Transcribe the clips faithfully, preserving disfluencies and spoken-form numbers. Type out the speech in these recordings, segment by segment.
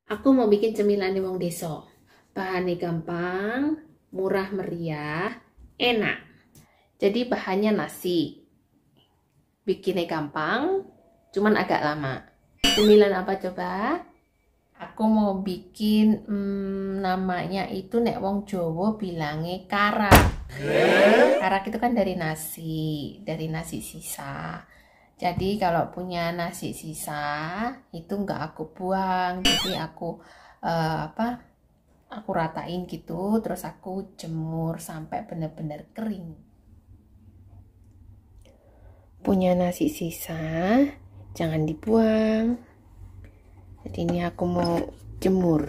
Aku mau bikin cemilan di wong desa. Bahannya gampang, murah meriah, enak. Jadi bahannya nasi. Bikinnya gampang, cuman agak lama. Cemilan apa coba? Aku mau bikin hmm, namanya itu nek wong Jawa bilangnya karak. Karak itu kan dari nasi, dari nasi sisa. Jadi kalau punya nasi sisa itu nggak aku buang, jadi aku uh, apa? Aku ratain gitu, terus aku jemur sampai benar-benar kering. Punya nasi sisa, jangan dibuang. Jadi ini aku mau jemur.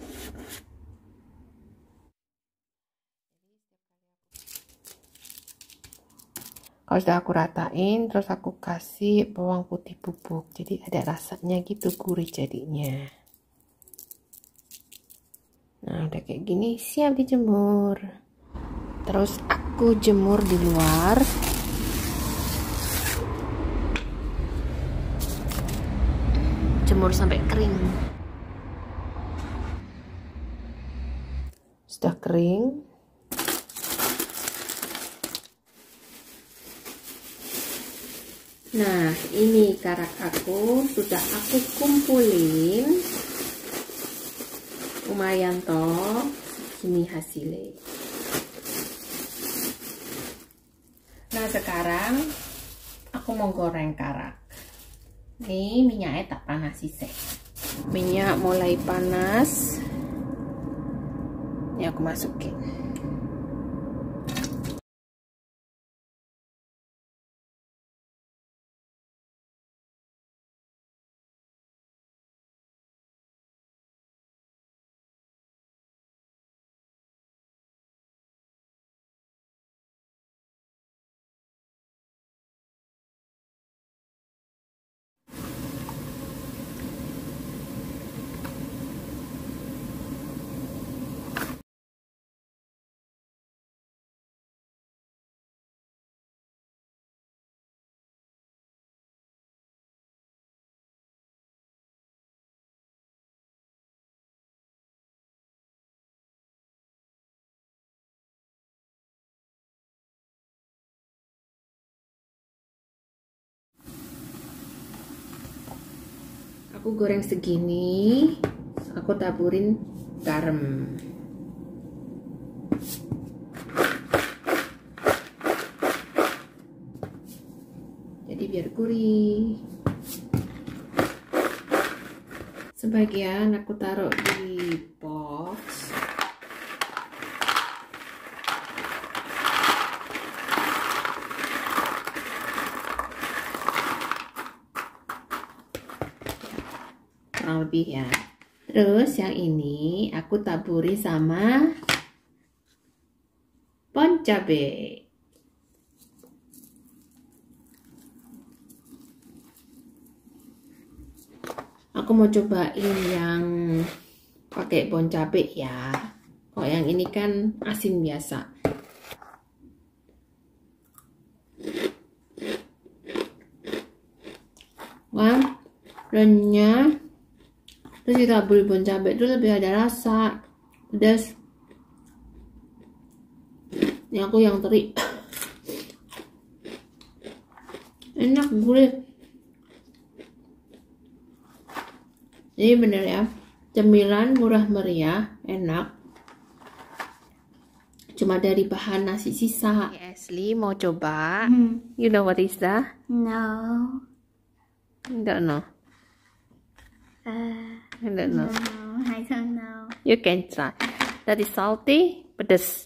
Kalau sudah aku ratain, terus aku kasih bawang putih bubuk. Jadi ada rasanya gitu, gurih jadinya. Nah, udah kayak gini, siap dijemur. Terus aku jemur di luar. Jemur sampai kering. Sudah kering. Nah, ini karak aku sudah aku kumpulin. Lumayan toh, ini hasilnya. Nah, sekarang aku mau goreng karak. Ini minyaknya tak panas sih. Minyak mulai panas. Ini aku masukin. Aku goreng segini, aku taburin garam. Jadi biar gurih. Sebagian aku taruh di box. Kurang lebih ya. Terus yang ini aku taburi sama bon cabe. Aku mau cobain yang pakai bon cabe ya. Kalau yang ini kan asin biasa. Wah, renyah. Terus ditaburi bon cabe itu lebih ada rasa, pedas. Ini aku yang teri. Enak, gurih. Jadi bener ya, cemilan murah meriah, enak. Cuma dari bahan nasi sisa. Ashley mau coba. Hmm. You know what is that? No. Don't know. Uh, I don't know. No, I don't know. You can try. That is salty, pedas.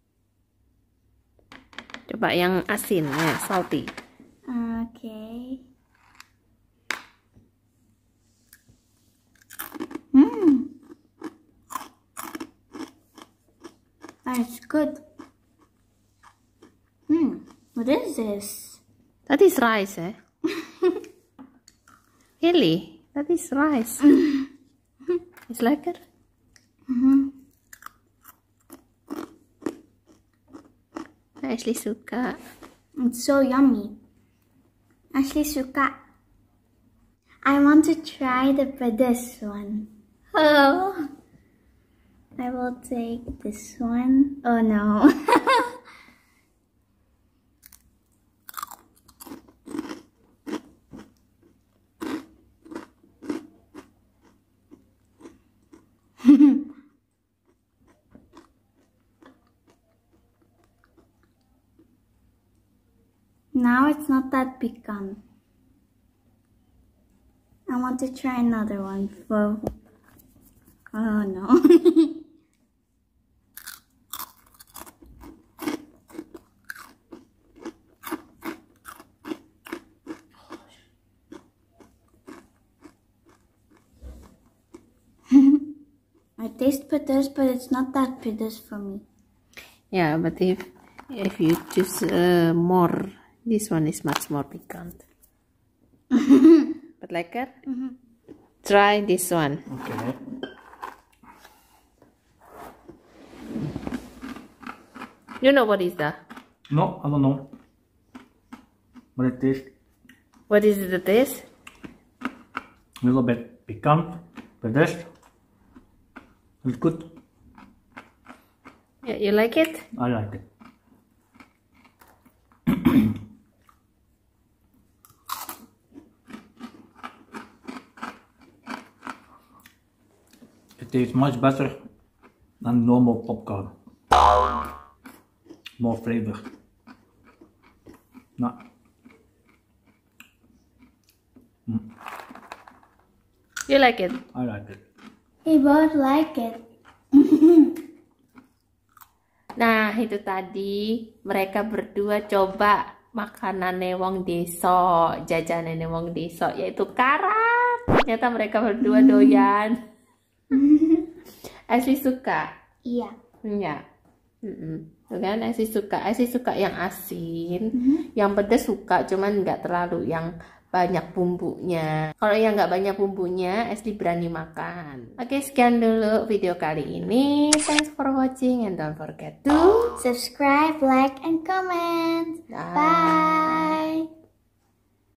Coba yang asin, ya, salty. Okay. Hmm. That's good. Hmm. What is this? That is rice, eh? Really? That is rice. It's lekker. Mm-hmm. Ashley suka. It's so yummy. Ashley suka. I want to try the pedas one. Oh. will take this one. Oh no. Now it's not that piquant. I want to try another one for... Oh no. I taste pedas, but it's not that pedas for me. Yeah, but if if you choose uh, more, this one is much more piquant. But lekker? Mm-hmm. Try this one. Okay. You know what is that? No, I don't know. But it tastes What is the taste? a little bit piquant, pedas. It's good. Yeah, you like it? I like it. It tastes much better than normal popcorn. More flavor. No. You like it? I like it. We both like it. Nah, itu tadi mereka berdua coba makanan wong deso, jajanan wong deso, yaitu karak. Ternyata mereka berdua doyan. Asli suka? Iya. Iya. Mm-mm. Tuh kan, Asli suka. Asli suka yang asin, yang pedas suka, cuman nggak terlalu yang banyak bumbunya. Kalau yang nggak banyak bumbunya, Asli berani makan. Oke, sekian dulu video kali ini. Thanks for watching and don't forget to Subscribe, like, and comment. Bye. Bye.